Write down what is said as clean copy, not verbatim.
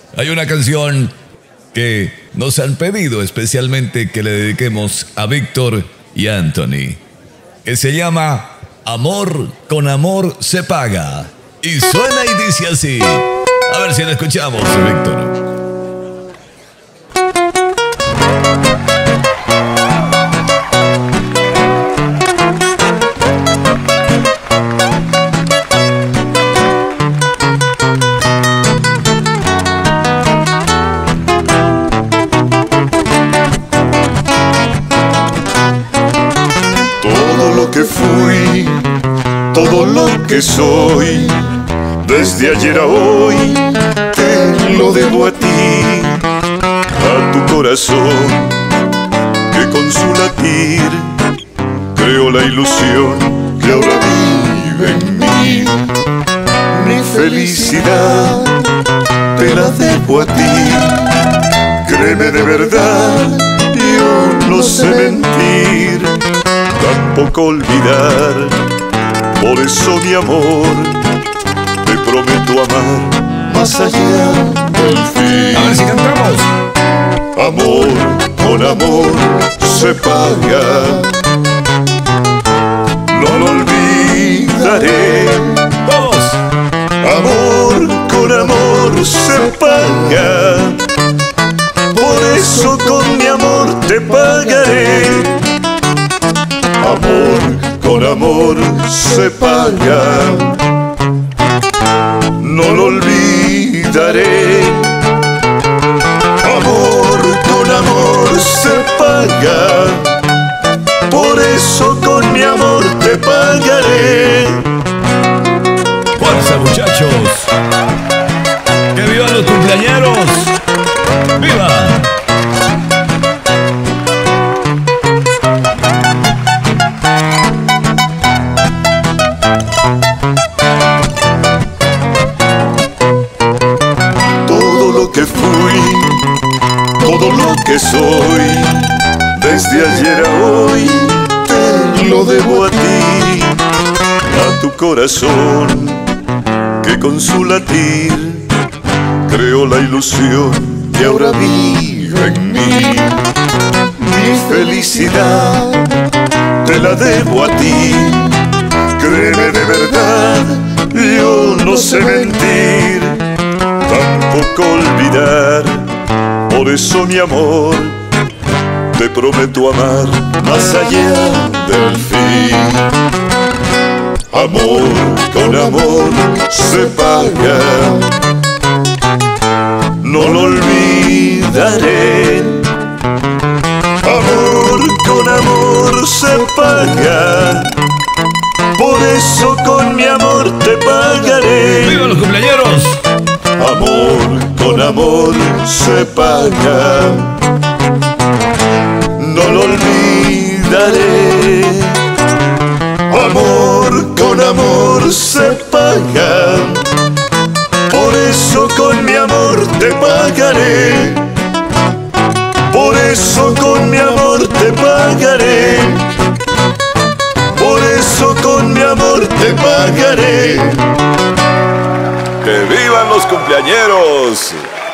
Hay una canción que nos han pedido especialmente que le dediquemos a Víctor y a Anthony, que se llama Amor con amor se paga. Y suena y dice así. A ver si la escuchamos, Víctor. Todo lo que fui, todo lo que soy, desde ayer a hoy, te lo debo a ti, a tu corazón, que con su latir creó la ilusión que ahora vive en mí. Mi felicidad te la debo a ti, créeme de verdad, yo no sé mentir, tampoco olvidar. Por eso, mi amor, te prometo amar más allá del fin. A ver si cantamos. Amor con amor se paga, no lo olvidaré. ¡Vamos! Amor con amor se paga, por eso con mi amor te pagaré. Amor con amor se paga, no lo olvidaré. Amor con amor se paga, por eso con mi amor te pagaré. ¡Fuerza, muchachos! ¡Que vivan los cumpleañeros! ¡Viva! Que fui, todo lo que soy, desde ayer a hoy, te lo debo a ti, a tu corazón, que con su latir creó la ilusión que ahora vive en mí. Mi felicidad te la debo a ti, créeme de verdad, yo no sé mentir, tampoco olvidar. Por eso, mi amor, te prometo amar más allá del fin. Amor con amor se paga, no lo olvidaré. Amor con amor se paga, por eso con mi amor te pagaré. ¡Viva los cumpleañeros! Amor con amor se paga, no lo olvidaré. Amor con amor se paga, por eso con mi amor te pagaré. Por eso con mi amor te pagaré. Por eso con mi amor te pagaré. ¡Que vivan los cumpleañeros!